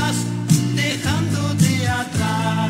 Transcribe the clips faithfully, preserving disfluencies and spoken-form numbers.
vas dejándote atrás.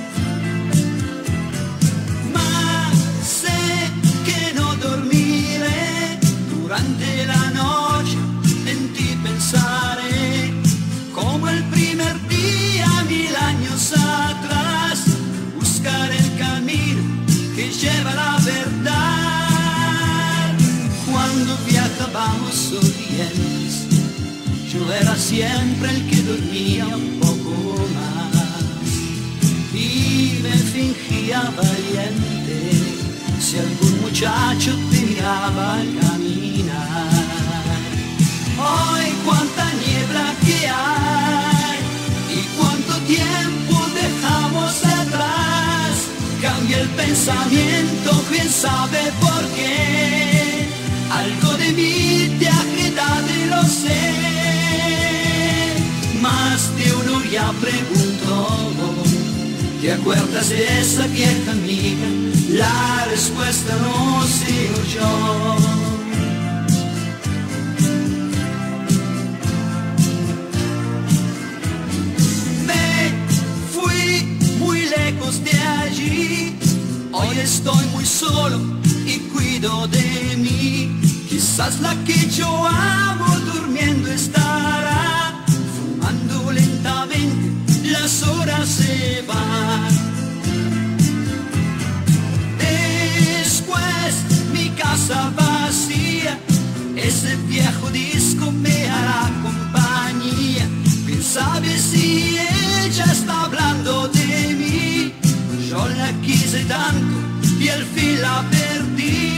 Mas sé que no dormiré durante la noche, en ti pensaré como el primer día mil años atrás. Buscaré el camino que lleva a la verdad. Cuando viajábamos sonrientes, yo era siempre el que dormía un poco más y me fingía valiente si algún muchacho te miraba al caminar. Hoy cuánta niebla que hay y cuánto tiempo dejamos atrás. Cambia el pensamiento, quién sabe por qué. Algo de mí te ha quedado y lo sé. Más de uno ya preguntó, ¿te acuerdas de esa vieja amiga? La respuesta no sigo yo. Me fui muy lejos de allí, hoy estoy muy solo y cuido de mí. Quizás la que yo amo durmiendo estará, fumando lentamente, las horas se van. Después mi casa vacía, ese viejo disco me hará compañía. ¿Quién sabe si ella está hablando de mí? Yo la quise tanto y al fin la perdí.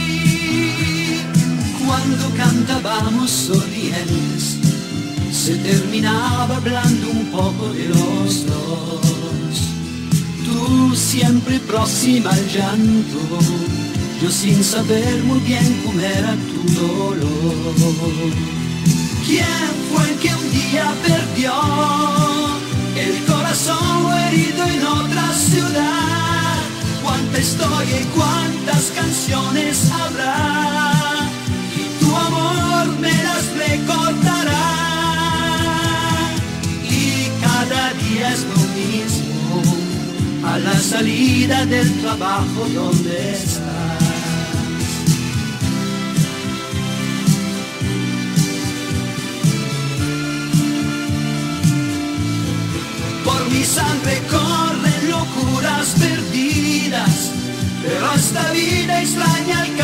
Cuando cantábamos sonrientes, se terminaba hablando un poco de los dos. Tú siempre próxima al llanto, yo sin saber muy bien cómo era tu dolor. ¿Quién fue el que un día perdió el corazón herido en otra ciudad? Cuánta historia y cuántas canciones habrá, y tu amor me las recordará. Y cada día es lo mismo, a la salida del trabajo, ¿dónde estás? Por mi sangre corren locuras perdidas, pero esta vida extraña al